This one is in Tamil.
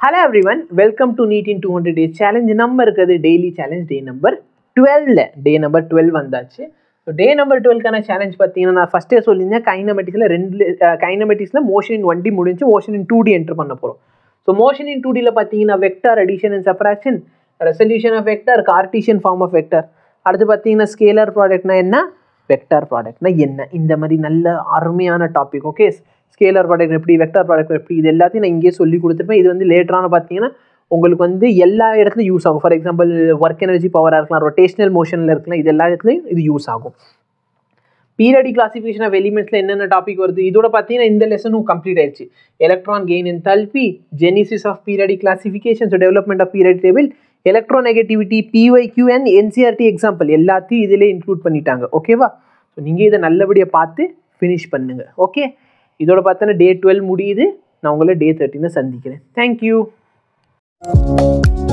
Hello everyone, welcome to Neet in 200 days challenge. Number இருக்குது daily challenge day number 12. Day number 12 வந்தாச்சு. So day number 12 கான challenge பார்த்தீங்கன்னா நான் ஃபர்ஸ்டே சொல்லியிருந்தேன் கைனமெட்டிக்ஸ்ல motion in 1D முடிஞ்சு motion in 2D enter பண்ண போறோம். So motion in 2D ல பார்த்தீங்கன்னா vector addition and subtraction, resolution of vector, Cartesian form of vector. அடுத்து பார்த்தீங்கன்னா scalar product னா என்ன, vector product னா என்ன, இந்த மாதிரி நல்ல அருமையான டாபிக். ஓகே, ஸ்கேலர் ப்ராடக்ட் எப்படி, வெக்டர் ப்ராடக்ட் எப்படி, இது எல்லாத்தையும் நான் இங்கேயே சொல்லி கொடுத்துருப்பேன். இது வந்து லேட்டரான பார்த்தீங்கன்னா உங்களுக்கு வந்து எல்லா இடத்துலையும் யூஸ் ஆகும். ஃபார் எக்ஸாம்பிள் ஒர்க் எனர்ஜி பவராக இருக்கலாம், ரொட்டேஷனல் மோஷனில் இருக்கலாம், இது எல்லா இடத்துலையும் இது யூஸ் ஆகும். பீரியாடிக் கிளாசிஃபிகேஷன் ஆஃப் எலிமெண்ட்ஸில் என்னென்ன டாபிக் வருது, இதோட பார்த்தீங்கன்னா இந்த லெசனும் கம்ப்ளீட் ஆயிடுச்சு. Electron gain enthalpy, genesis of periodic classification, so development of periodic table, electronegativity, PYQ and NCERT example எல்லாத்தையும் இதிலே இன்க்ளூட் பண்ணிட்டாங்க. ஓகேவா? ஸோ நீங்கள் இதை நல்லபடியாக பார்த்து ஃபினிஷ் பண்ணுங்கள். ஓகே, இதோட பார்த்தோன்னா டே 12 முடியுது. நான் உங்களை டே 13 சந்திக்கிறேன். தேங்க்யூ.